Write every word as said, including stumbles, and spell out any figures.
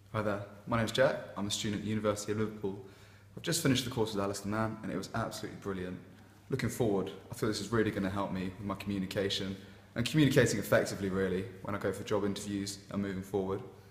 Hi there, my name's Jack. I'm a student at the University of Liverpool. I've just finished the course with Alistair Mann and it was absolutely brilliant. Looking forward, I feel this is really going to help me with my communication and communicating effectively really when I go for job interviews and moving forward.